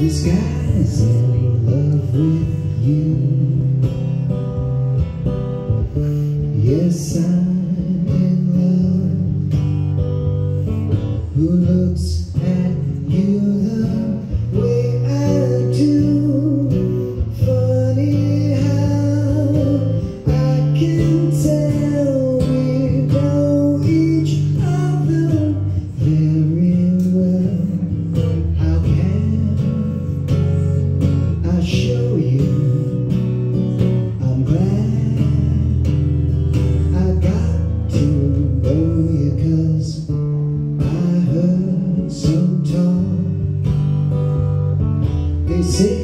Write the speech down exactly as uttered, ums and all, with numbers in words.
This guy's in love with you. Yes, I'm in love. Who looks at you the way I do? Funny how I can tell we know each other very well. How can I show you I'm glad I got to know you, 'cause I heard some talk. They say